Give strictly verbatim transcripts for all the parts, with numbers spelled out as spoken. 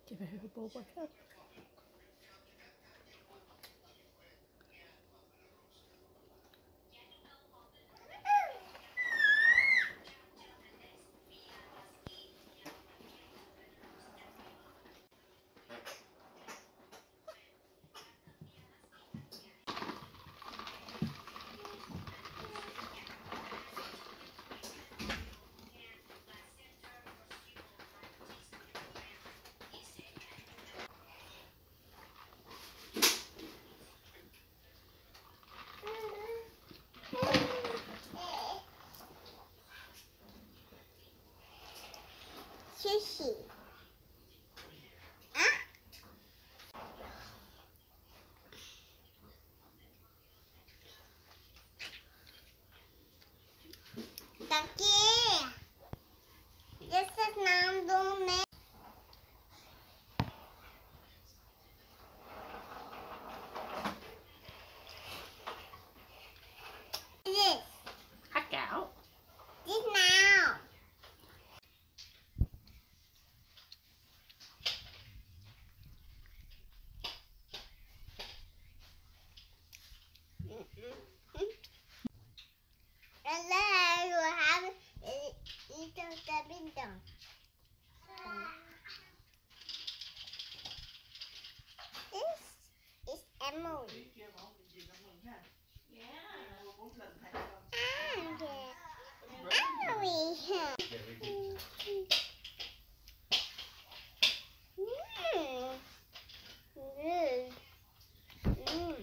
Give her a ball bucket. Sushi. Taki, this is Namdo Man. This. Hack out. This now. And then you have eat the window. This is Emily. Emily. Mm. Good. Mm.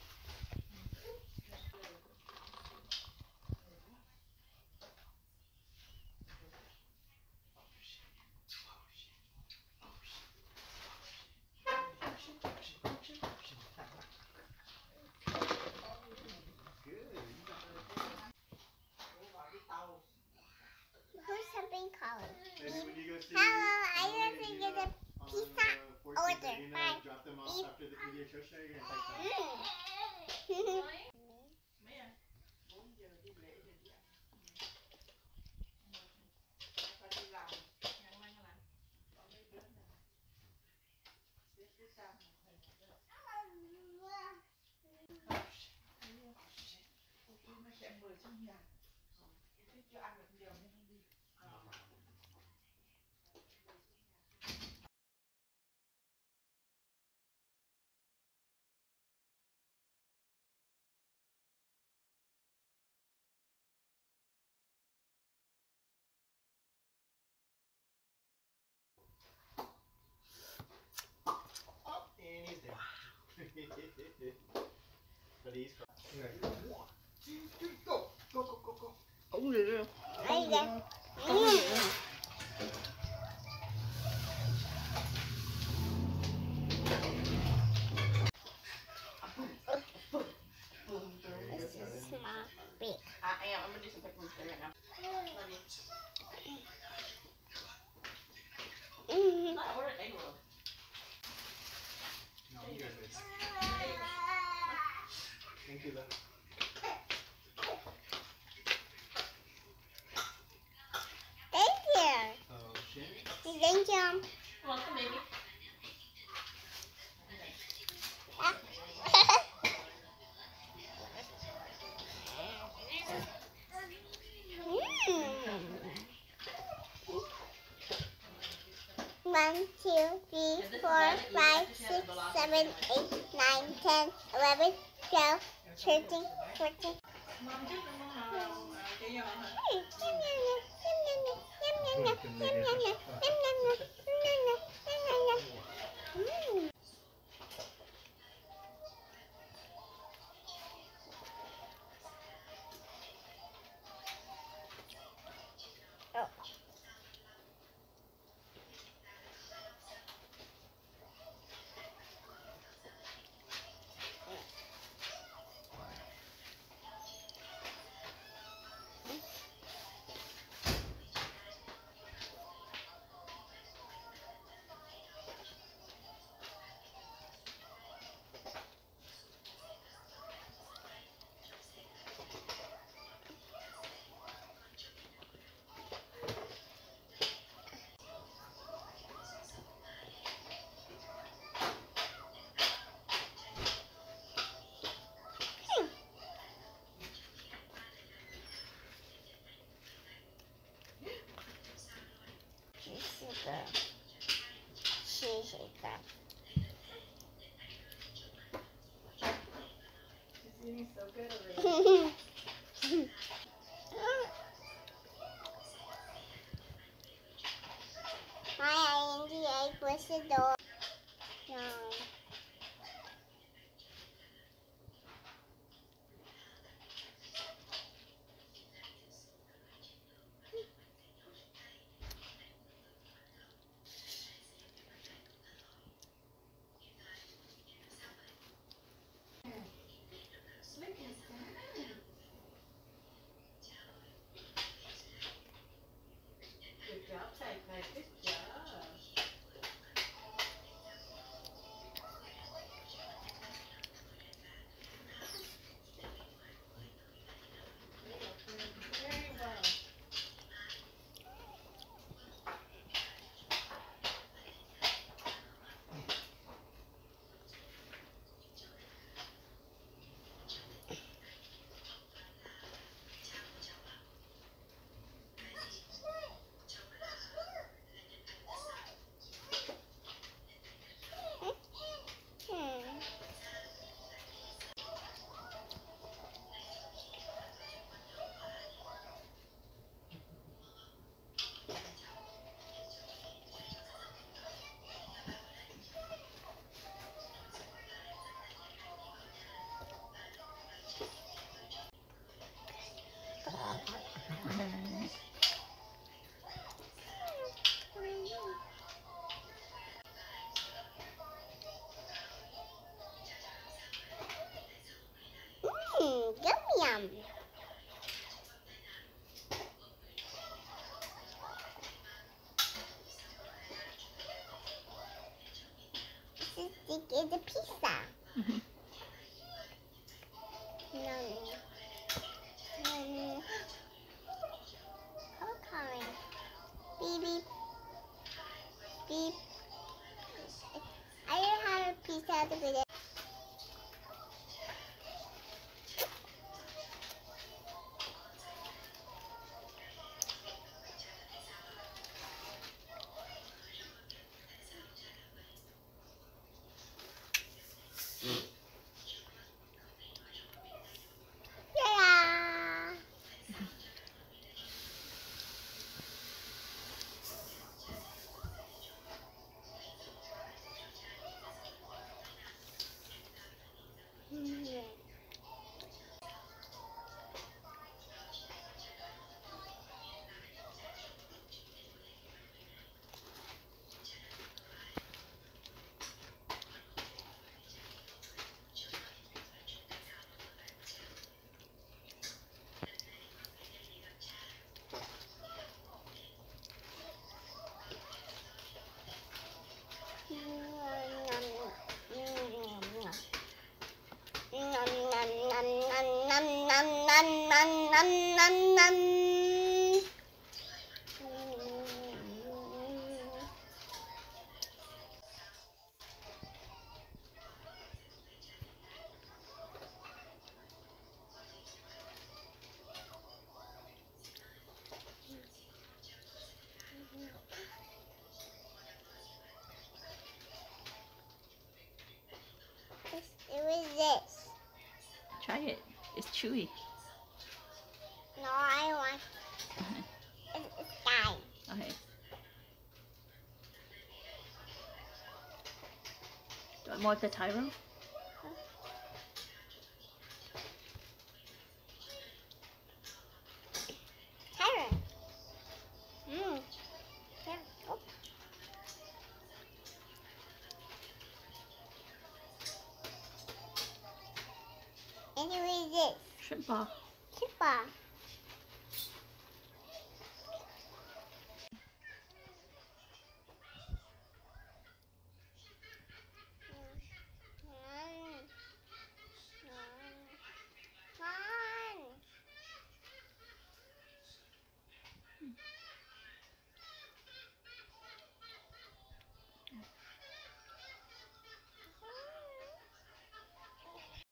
Who's something calling? Hello, I want to get a pizza order. Bye. Drop them off after the pediatrician. You're gonna take them. Mm. And he's there. But he's crying. One, two, three, go. Go, go, go, go. Oh, yeah. There you go. Mm. This is my big. I am. I'm gonna do some pictures right now. Mm. I ordered egg roll. No, you guys are. Thank you, though. Thank you. Oh, shit. Thank you. Welcome, baby. One, two, three, four, five, six, seven, eight, nine, ten, eleven, twelve, thirteen, fourteen. Mm. Oh. 个，试试看。 She's eating so good already. My N D A was the door. No. Good job, Typhoon. Good job. Very well. Mmm, yum yum. This is a pizza. Mhm. Yum. Yum. Okay. Beep beep. Beep. I don't have a pizza with it. Ta-da! Mm. It was this. Try it. It's chewy. No, I want. It's, it's dying. Okay. Do you want more of the Tyro? Tyron. Mmm. Yeah. Oh. And it was this. Shrimp ball. Chippa.